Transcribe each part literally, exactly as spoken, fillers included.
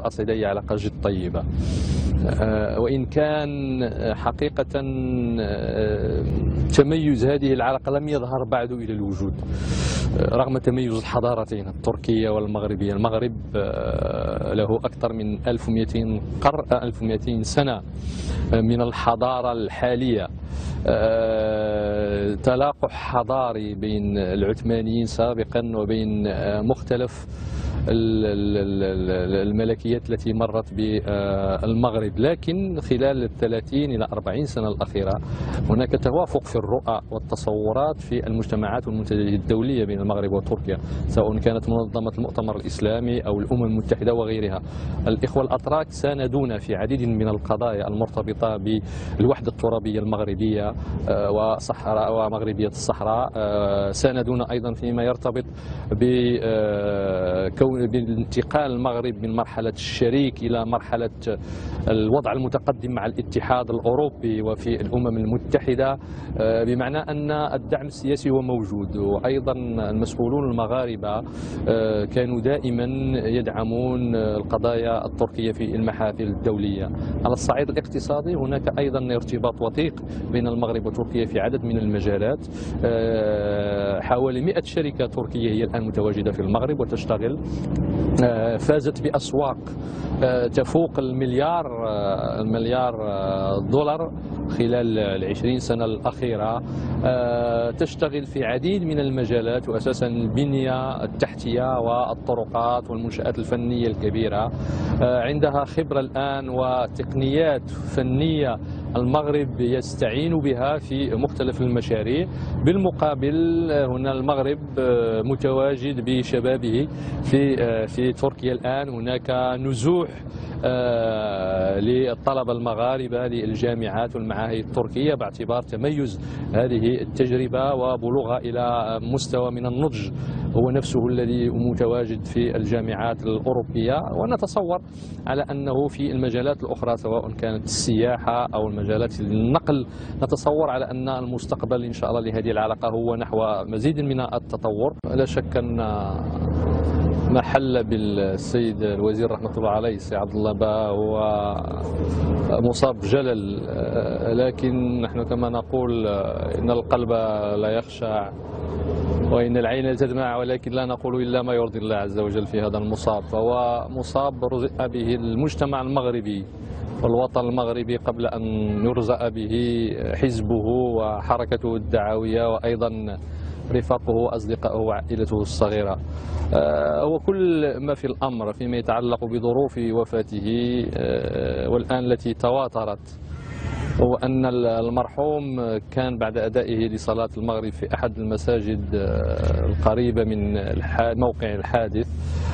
الأصيلة هي علاقة جد طيبة، وإن كان حقيقة تميز هذه العلاقة لم يظهر بعد إلى الوجود رغم تميز الحضارتين التركية والمغربية. المغرب له أكثر من ألف ومئتين قرن ألف ومئتين سنة من الحضارة الحالية، تلاقح حضاري بين العثمانيين سابقا وبين مختلف الملكيات التي مرت بالمغرب، لكن خلال الثلاثين إلى أربعين سنة الأخيرة هناك توافق في الرؤى والتصورات في المجتمعات والمنتديات الدولية بين المغرب وتركيا، سواء كانت منظمة المؤتمر الإسلامي أو الأمم المتحدة وغيرها. الإخوة الأتراك ساندونا في عديد من القضايا المرتبطة بالوحدة الترابية المغربية وصحراء ومغربية الصحراء، ساندونا أيضا فيما يرتبط بكون بانتقال المغرب من مرحلة الشريك إلى مرحلة الوضع المتقدم مع الاتحاد الأوروبي وفي الأمم المتحدة، بمعنى أن الدعم السياسي هو موجود. وأيضا المسؤولون المغاربة كانوا دائما يدعمون القضايا التركية في المحافل الدولية. على الصعيد الاقتصادي هناك أيضا ارتباط وثيق بين المغرب وتركيا في عدد من المجالات. حوالي مئة شركة تركية هي الآن متواجدة في المغرب وتشتغل، فازت بأسواق تفوق المليار المليار دولار خلال العشرين سنة الأخيرة، تشتغل في عديد من المجالات، وأساسا البنية التحتية والطرقات والمنشآت الفنية الكبيرة. عندها خبرة الآن وتقنيات فنية المغرب يستعين بها في مختلف المشاريع. بالمقابل هنا المغرب متواجد بشبابه في في تركيا الآن، هناك نزوح للطلبة المغاربة للجامعات والمعاهد التركية باعتبار تميز هذه التجربة وبلوغها إلى مستوى من النضج هو نفسه الذي متواجد في الجامعات الأوروبية. ونتصور على أنه في المجالات الأخرى سواء كانت السياحة أو المجالات النقل، نتصور على أن المستقبل إن شاء الله لهذه العلاقة هو نحو مزيد من التطور. لا شك أن ما حل بالسيد الوزير رحمة الله عليه السي عبد الله با هو مصاب جلل، لكن نحن كما نقول إن القلب لا يخشع وإن العين لا تدمع، ولكن لا نقول إلا ما يرضي الله عز وجل في هذا المصاب. فهو مصاب رزق به المجتمع المغربي والوطن المغربي قبل أن يرزق به حزبه وحركته الدعوية وأيضا رفاقه وأصدقائه وعائلته الصغيرة. وكل ما في الأمر فيما يتعلق بظروف وفاته والآن التي تواترت هو أن المرحوم كان بعد أدائه لصلاة المغرب في أحد المساجد القريبة من موقع الحادث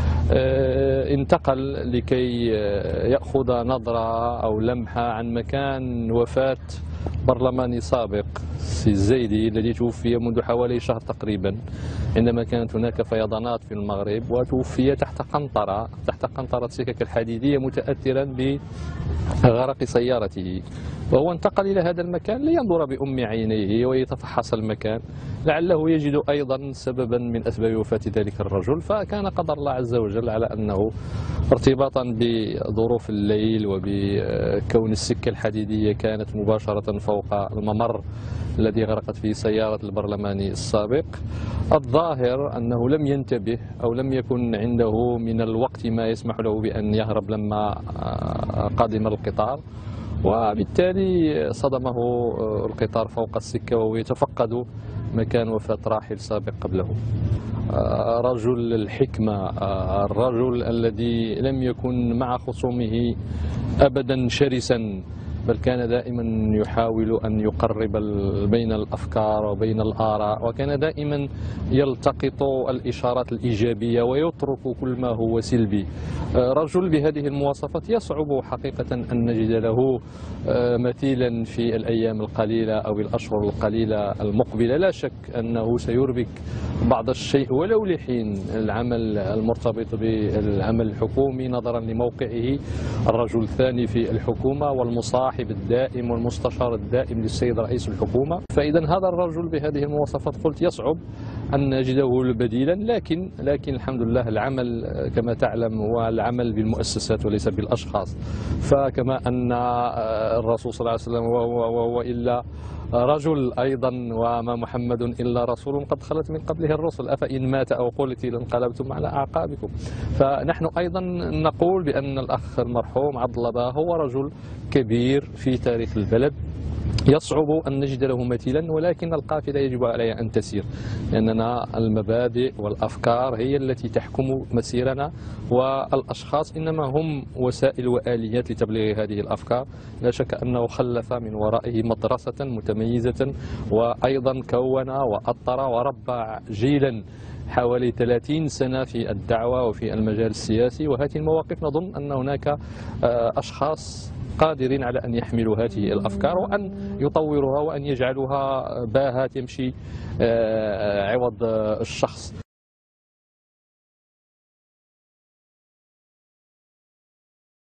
انتقل لكي يأخذ نظرة أو لمحة عن مكان وفاة برلماني سابق السي الزيدي الذي توفي منذ حوالي شهر تقريبا، عندما كانت هناك فيضانات في المغرب، وتوفي تحت قنطرة تحت قنطرة سكك الحديدية متأثرا بغرق سيارته. وهو انتقل إلى هذا المكان لينظر بأم عينيه ويتفحص المكان لعله يجد أيضا سببا من أسباب وفاة ذلك الرجل. فكان قدر الله عز وجل على أنه ارتباطا بظروف الليل وبكون السكة الحديدية كانت مباشرة فوق الممر الذي غرقت فيه سيارة البرلماني السابق، الظاهر أنه لم ينتبه أو لم يكن عنده من الوقت ما يسمح له بأن يهرب لما قدم القطار، وبالتالي صدمه القطار فوق السكة وهو يتفقد مكان وفاة راحل سابق قبله. رجل الحكمة، الرجل الذي لم يكن مع خصومه أبدا شرسا، بل كان دائما يحاول أن يقرب بين الأفكار وبين الآراء، وكان دائما يلتقط الإشارات الإيجابية ويترك كل ما هو سلبي. رجل بهذه المواصفات يصعب حقيقة أن نجد له مثيلا في الأيام القليلة أو الأشهر القليلة المقبلة. لا شك أنه سيربك بعض الشيء ولو لحين العمل المرتبط بالعمل الحكومي نظرا لموقعه، الرجل الثاني في الحكومة والمصاحب الدائم والمستشار الدائم للسيد رئيس الحكومة. فإذا هذا الرجل بهذه المواصفات قلت يصعب أن نجده بديلا، لكن لكن الحمد لله العمل كما تعلم هو العمل بالمؤسسات وليس بالأشخاص. فكما أن الرسول صلى الله عليه وسلم وهو إلا رجل أيضا وما محمد إلا رسول قد خلت من قبله الرسل أفإن مات أو قتل انقلبتم على أعقابكم. فنحن أيضا نقول بأن الأخ المرحوم عبد الله باها هو رجل كبير في تاريخ البلد، يصعب أن نجد له مثيلا، ولكن القافلة يجب عليها أن تسير، لأننا المبادئ والأفكار هي التي تحكم مسيرنا، والأشخاص إنما هم وسائل وآليات لتبليغ هذه الأفكار. لا شك أنه خلف من ورائه مدرسة متميزة، وأيضا كون وأطر وربى جيلا حوالي ثلاثين سنة في الدعوة وفي المجال السياسي. وهذه المواقف نظن أن هناك أشخاص قادرين على أن يحملوا هذه الأفكار وأن يطوروها وأن يجعلوها باهة تمشي عوض الشخص.